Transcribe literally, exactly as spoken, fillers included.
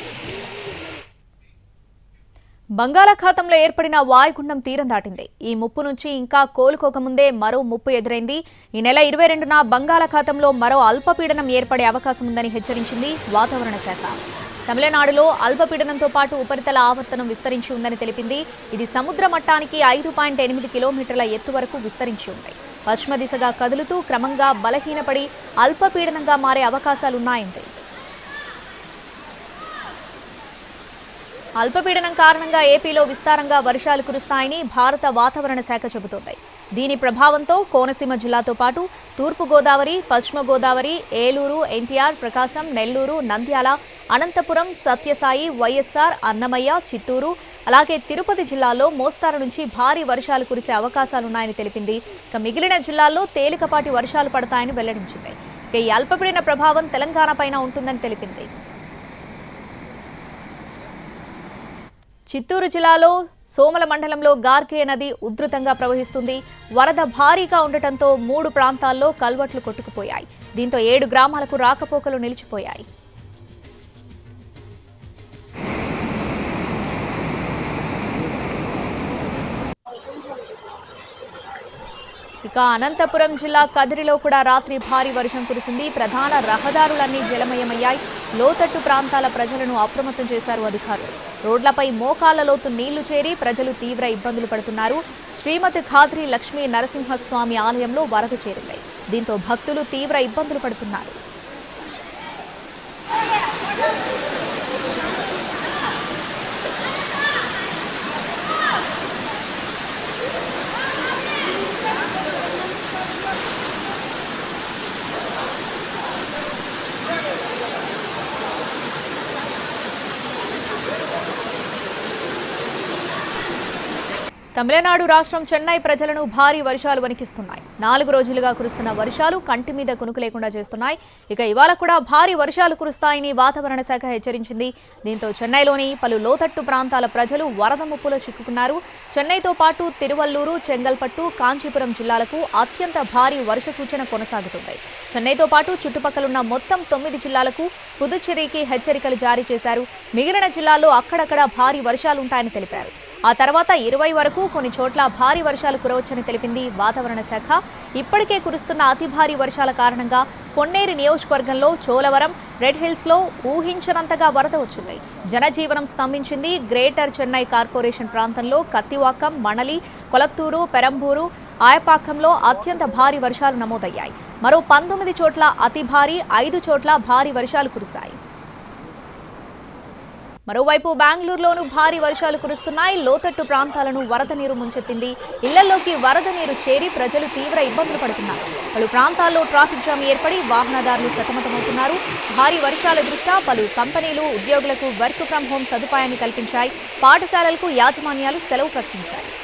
బంగాళాఖాతంలో ఏర్పడిన వాయుగుండం తీరం దాటింది. ఈ ముప్పు నుంచి ఇంకా కోలుకోకముందే మరో ముప్పు ఎదురైంది. ఈ నెల ఇరవై రెండున బంగాళాఖాతంలో మరో అల్పపీడనం ఏర్పడే అవకాశం ఉందని హెచ్చరించింది వాతావరణ శాఖ. తమిళనాడులో అల్పపీడనంతో పాటు ఉపరితల ఆవర్తనం విస్తరించి ఉందని తెలిపింది. ఇది సముద్ర మట్టానికి ఐదు పాయింట్ ఎనిమిది కిలోమీటర్ల ఎత్తు వరకు విస్తరించి ఉంది. పశ్చిమ దిశగా కదులుతూ క్రమంగా బలహీనపడి అల్పపీడనంగా మారే అవకాశాలున్నాయంది. అల్పపీడనం కారణంగా ఏపీలో విస్తారంగా వర్షాలు కురుస్తాయని భారత వాతావరణ శాఖ చెబుతోంది. దీని ప్రభావంతో కోనసీమ జిల్లాతో పాటు తూర్పు గోదావరి, పశ్చిమ గోదావరి, ఏలూరు, ఎన్టీఆర్, ప్రకాశం, నెల్లూరు, నంద్యాల, అనంతపురం, సత్యసాయి, వైఎస్ఆర్, అన్నమయ్య, చిత్తూరు, అలాగే తిరుపతి జిల్లాల్లో మోస్తారు నుంచి భారీ వర్షాలు కురిసే అవకాశాలున్నాయని తెలిపింది. ఇక మిగిలిన జిల్లాల్లో తేలికపాటి వర్షాలు పడతాయని వెల్లడించింది. ఇక ఈ అల్పపీడన ప్రభావం తెలంగాణపైన ఉంటుందని తెలిపింది. చిత్తూరు జిల్లాలో సోమల మండలంలో గార్కే నది ఉధృతంగా ప్రవహిస్తుంది. వరద భారీగా ఉండటంతో మూడు ప్రాంతాల్లో కల్వర్ట్లు కొట్టుకుపోయాయి. దీంతో ఏడు గ్రామాలకు రాకపోకలు నిలిచిపోయాయి. ఇక అనంతపురం జిల్లా కదిరిలో కూడా రాత్రి భారీ వర్షం కురిసింది. ప్రధాన రహదారులన్నీ జలమయమయ్యాయి. లోతట్టు ప్రాంతాల ప్రజలను అప్రమత్తం చేశారు అధికారులు. రోడ్లపై మోకాళ్ల లోతు నీళ్లు చేరి ప్రజలు తీవ్ర ఇబ్బందులు పడుతున్నారు. శ్రీమతి ఖాద్రి లక్ష్మీ నరసింహస్వామి ఆలయంలో వరద చేరింది. దీంతో భక్తులు తీవ్ర ఇబ్బందులు పడుతున్నారు. తమిళనాడు రాష్ట్రం చెన్నై ప్రజలను భారీ వర్షాలు వణికిస్తున్నాయి. నాలుగు రోజులుగా కురుస్తున్న వర్షాలు కంటి మీద కునుకు లేకుండా చేస్తున్నాయి. ఇక ఇవాళ కూడా భారీ వర్షాలు కురుస్తాయని వాతావరణ శాఖ హెచ్చరించింది. దీంతో చెన్నైలోని పలు లోతట్టు ప్రాంతాల ప్రజలు వరద ముప్పులో చిక్కుకున్నారు. చెన్నైతో పాటు తిరువల్లూరు, చెంగల్పట్టు, కాంచీపురం జిల్లాలకు అత్యంత భారీ వర్ష సూచన కొనసాగుతుంది. చెన్నైతో పాటు చుట్టుపక్కలున్న మొత్తం తొమ్మిది జిల్లాలకు పుదుచ్చేరికి హెచ్చరికలు జారీ చేశారు. మిగిలిన జిల్లాల్లో అక్కడక్కడ భారీ వర్షాలుంటాయని తెలిపారు. ఆ తర్వాత ఇరవై వరకు కొన్ని చోట్ల భారీ వర్షాలు కురవచ్చని తెలిపింది వాతావరణ శాఖ. ఇప్పటికే కురుస్తున్న అతి భారీ వర్షాల కారణంగా పొన్నేరు నియోజకవర్గంలో చోలవరం, రెడ్ హిల్స్లో ఊహించనంతగా వరద వచ్చింది. జనజీవనం స్తంభించింది. గ్రేటర్ చెన్నై కార్పొరేషన్ ప్రాంతంలో కత్తివాకం, మణలి, కొలత్తూరు, పెరంబూరు, ఆయపాకంలో అత్యంత భారీ వర్షాలు నమోదయ్యాయి. మరో పంతొమ్మిది చోట్ల అతి భారీ, ఐదు చోట్ల భారీ వర్షాలు కురిశాయి. మరోవైపు బెంగళూరులోనూ భారీ వర్షాలు కురుస్తున్నాయి. లోతట్టు ప్రాంతాలను వరద నీరు ముంచెత్తింది. ఇళ్లలోకి వరద నీరు చేరి ప్రజలు తీవ్ర ఇబ్బందులు పడుతున్నారు. పలు ప్రాంతాల్లో ట్రాఫిక్ జామ్ ఏర్పడి వాహనదారులు సతమతమవుతున్నారు. భారీ వర్షాల దృష్ట్యా పలు కంపెనీలు ఉద్యోగులకు వర్క్ ఫ్రం హోం సదుపాయాన్ని కల్పించాయి. పాఠశాలలకు యాజమాన్యాలు సెలవు ప్రకటించాయి.